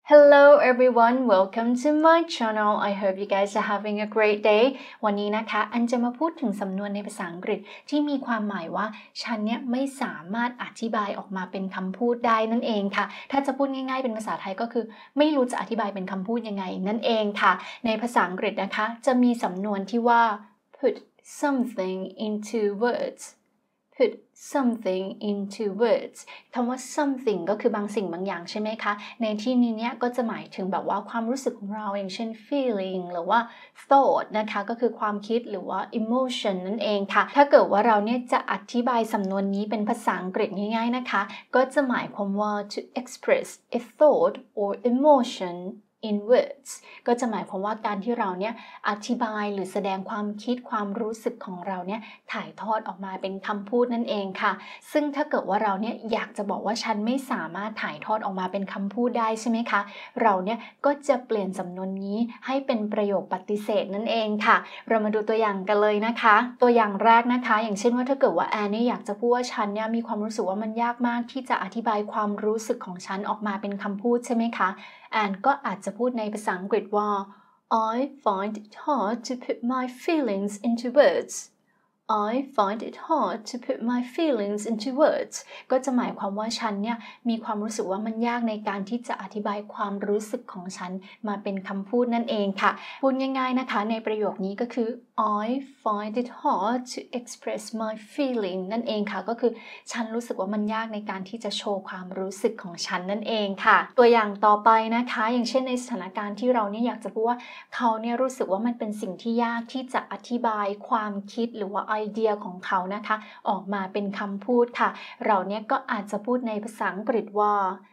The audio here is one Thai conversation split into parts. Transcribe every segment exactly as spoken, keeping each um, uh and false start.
Hello everyone, welcome to my channel. I hope you guys are having a great day. วันนี้นะคะอันจะมาพูดถึงสำนวนในภาษาอังกฤษที่มีความหมายว่าฉันเนี่ยไม่สามารถอธิบายออกมาเป็นคำพูดได้นั่นเองค่ะถ้าจะพูดง่ายๆเป็นภาษาไทยก็คือไม่รู้จะอธิบายเป็นคำพูดยังไงนั่นเองค่ะในภาษาอังกฤษนะคะจะมีสำนวนที่ว่า put something into words put something into words คำว่า something ก็คือบางสิ่งบางอย่างใช่ไหมคะในที่นี้เนี่ยก็จะหมายถึงแบบว่าความรู้สึกของเราอย่างเช่น feeling หรือว่า thought นะคะก็คือความคิดหรือว่า emotion นั่นเองค่ะถ้าเกิดว่าเราเนี่ยจะอธิบายสำนวนนี้เป็นภาษาอังกฤษง่ายๆนะคะก็จะหมายความว่า to express a thought or emotion in words ก็จะหมายความว่าการที่เราเนี่ยอธิบายหรือแสดงความคิดความรู้สึกของเราเนี่ยถ่ายทอดออกมาเป็นคำพูดนั่นเองค่ะซึ่งถ้าเกิดว่าเราเนี่ยอยากจะบอกว่าฉันไม่สามารถถ่ายทอดออกมาเป็นคำพูดได้ใช่ไหมคะเราเนี่ยก็จะเปลี่ยนสำนวนนี้ให้เป็นประโยคปฏิเสธนั่นเองค่ะเรามาดูตัวอย่างกันเลยนะคะตัวอย่างแรกนะคะอย่างเช่นว่าถ้าเกิดว่าแอนเนี่ยอยากจะพูดว่าฉันเนี่ยมีความรู้สึกว่ามันยากมากที่จะอธิบายความรู้สึกของฉันออกมาเป็นคำพูดใช่ไหมคะแอนก็อาจจะพูดในภาษาอังกฤษว่า I find it hard to put my feelings into words I find it hard to put my feelings into words ก็จะหมายความว่าฉันเนี่ยมีความรู้สึกว่ามันยากในการที่จะอธิบายความรู้สึกของฉันมาเป็นคำพูดนั่นเองค่ะพูดง่ายๆนะคะในประโยคนี้ก็คือ I find it hard to express my feeling นั่นเองค่ะก็คือฉันรู้สึกว่ามันยากในการที่จะโชว์ความรู้สึกของฉันนั่นเองค่ะตัวอย่างต่อไปนะคะอย่างเช่นในสถานการณ์ที่เราเนี่ยอยากจะพูดว่าเขาเนี่ยรู้สึกว่ามันเป็นสิ่งที่ยากที่จะอธิบายความคิดหรือว่าไอเดียของเขานะคะออกมาเป็นคำพูดค่ะเราเนี่ยก็อาจจะพูดในภาษาอังกฤษว่า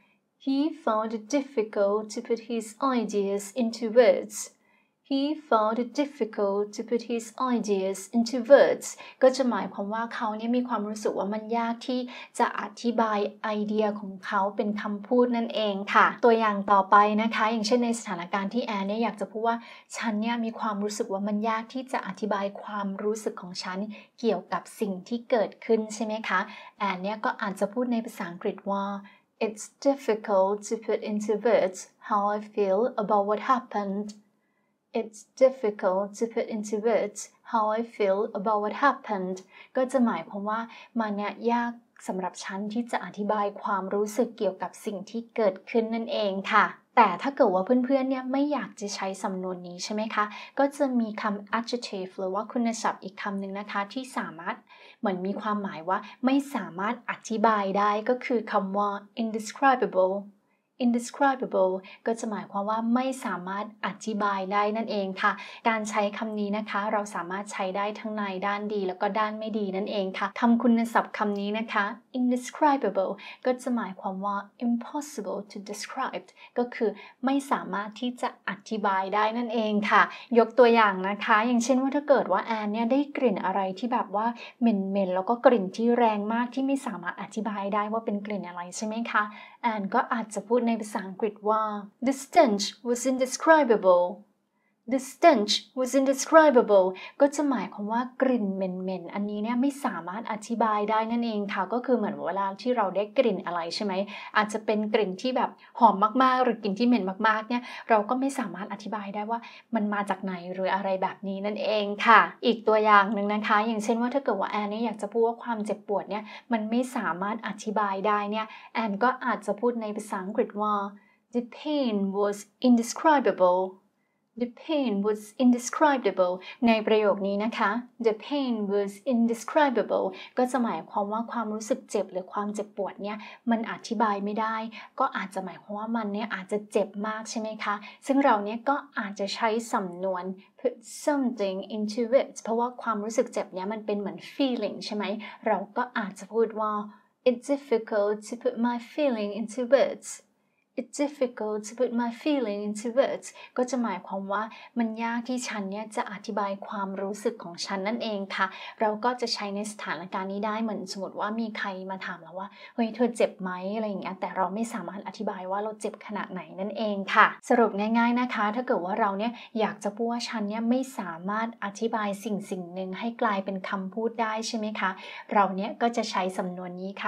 He found it difficult to put his ideas into words He found it difficult to put his ideas into words ก็จะหมายความว่าเขาเนี่ยมีความรู้สึกว่ามันยากที่จะอธิบายไอเดียของเขาเป็นคำพูดนั่นเองค่ะตัวอย่างต่อไปนะคะอย่างเช่นในสถานการณ์ที่แอนเนี่ยอยากจะพูดว่าฉันเนี่ยมีความรู้สึกว่ามันยากที่จะอธิบายความรู้สึกของฉันเกี่ยวกับสิ่งที่เกิดขึ้นใช่ไหมคะแอนเนี่ยก็อาจจะพูดในภาษาอังกฤษว่า It's difficult to put into words how I feel about what happened It's difficult to put into words how I feel about what happened ก็จะหมายความว่ามันเนี่ยยากสำหรับฉันที่จะอธิบายความรู้สึกเกี่ยวกับสิ่งที่เกิดขึ้นนั่นเองค่ะแต่ถ้าเกิดว่าเพื่อนๆเนี่ยไม่อยากจะใช้สำนวนนี้ใช่ไหมคะก็จะมีคำ adjective หรือว่าคุณศัพท์อีกคำหนึ่งนะคะที่สามารถเหมือนมีความหมายว่าไม่สามารถอธิบายได้ก็คือคำว่า indescribable indescribable ก็จะหมายความว่าไม่สามารถอธิบายได้นั่นเองค่ะการใช้คำนี้นะคะเราสามารถใช้ได้ทั้งในด้านดีแล้วก็ด้านไม่ดีนั่นเองค่ะคำคุณศัพท์คำนี้นะคะ indescribable ก็จะหมายความว่า impossible to describe ก็คือไม่สามารถที่จะอธิบายได้นั่นเองค่ะยกตัวอย่างนะคะอย่างเช่นว่าถ้าเกิดว่าแอนเนี่ยได้กลิ่นอะไรที่แบบว่าเหม็นๆแล้วก็กลิ่นที่แรงมากที่ไม่สามารถอธิบายได้ว่าเป็นกลิ่นอะไรใช่ไหมคะแอนก็อาจจะพูดในภาษาอังกฤษว่า The stench was indescribable The stench was indescribable ก็จะหมายความว่ากลิ่นเหม็นๆอันนี้เนี่ยไม่สามารถอธิบายได้นั่นเองค่ะก็คือเหมือนเวลาที่เราได้กลิ่นอะไรใช่ไหมอาจจะเป็นกลิ่นที่แบบหอมมากๆหรือกลิ่นที่เหม็นมากๆเนี่ยเราก็ไม่สามารถอธิบายได้ว่ามันมาจากไหนหรืออะไรแบบนี้นั่นเองค่ะอีกตัวอย่างหนึ่งนะคะอย่างเช่นว่าถ้าเกิดว่าแอนเนี่ยอยากจะพูดว่าความเจ็บปวดเนี่ยมันไม่สามารถอธิบายได้เนี่ยแอนก็อาจจะพูดในภาษาอังกฤษว่า The pain was indescribable The pain was indescribable ในประโยคนี้นะคะ The pain was indescribable ก็จะหมายความว่าความรู้สึกเจ็บหรือความเจ็บปวดเนี่ยมันอธิบายไม่ได้ก็อาจจะหมายความว่ามันเนี่ยอาจจะเจ็บมากใช่ไหมคะซึ่งเราเนี่ยก็อาจจะใช้สำนวน put something into it เพราะว่าความรู้สึกเจ็บเนี่ยมันเป็นเหมือน feeling ใช่ไหมเราก็อาจจะพูดว่า It's difficult to put my feeling into words It's difficult to put my feeling into words ก็จะหมายความว่ามันยากที่ฉันเนี่ยจะอธิบายความรู้สึกของฉันนั่นเองค่ะเราก็จะใช้ในสถานการณ์นี้ได้เหมือนสมมติว่ามีใครมาถามเราว่าเฮ้ยเธอเจ็บไหมอะไรอย่างเงี้ยแต่เราไม่สามารถอธิบายว่าเราเจ็บขนาดไหนนั่นเองค่ะสรุปง่ายๆนะคะถ้าเกิดว่าเราเนี่ยอยากจะพูดว่าฉันเนี่ยไม่สามารถอธิบายสิ่งสิ่งหนึ่งให้กลายเป็นคำพูดได้ใช่ไหมคะเราเนี่ยก็จะใช้สำนวนนี้ค่ะ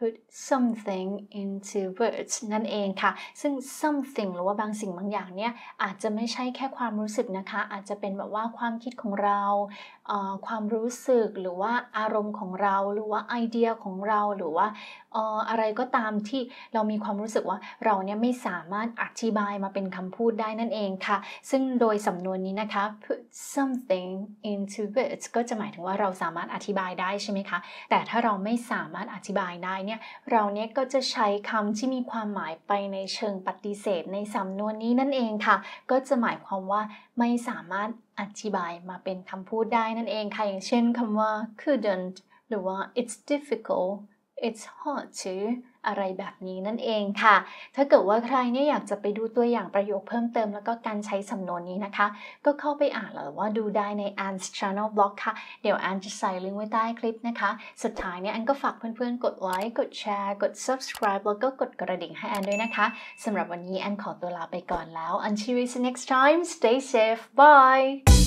put something into words นั่นเองค่ะซึ่ง something หรือว่าบางสิ่งบางอย่างเนี่ยอาจจะไม่ใช่แค่ความรู้สึกนะคะอาจจะเป็นแบบว่าความคิดของเราเอ่อความรู้สึกหรือว่าอารมณ์ของเราหรือว่าไอเดียของเราหรือว่าเอ่ออะไรก็ตามที่เรามีความรู้สึกว่าเราเนี่ยไม่สามารถอธิบายมาเป็นคำพูดได้นั่นเองค่ะซึ่งโดยสำนวนนี้นะคะ put something into words ก็จะหมายถึงว่าเราสามารถอธิบายได้ใช่ไหมคะแต่ถ้าเราไม่สามารถอธิบายได้เนี่ยเราเนี่ยก็จะใช้คำที่มีความหมายไปในเชิงปฏิเสธในสำนวนนี้นั่นเองค่ะก็จะหมายความว่าไม่สามารถอธิบายมาเป็นคำพูดได้นั่นเองค่ะอย่างเช่นคำว่า couldn't หรือว่า it's difficult it's hard to อะไรแบบนี้นั่นเองค่ะถ้าเกิดว่าใครเนี่ยอยากจะไปดูตัวอย่างประโยคเพิ่มเติมแล้วก็การใช้สำนวนนี้นะคะก็เข้าไปอ่านหรือว่าดูได้ใน Anne's Channel Blog ค่ะเดี๋ยว Anne จะใส่ลิงก์ไว้ใต้คลิปนะคะสุดท้ายเนี่ย Anne ก็ฝากเพื่อนๆกดไลค์กดแชร์กด subscribe แล้วก็กดกระดิ่งให้ Anne ด้วยนะคะสำหรับวันนี้ Anne ขอตัวลาไปก่อนแล้ว Until we see you next time stay safe bye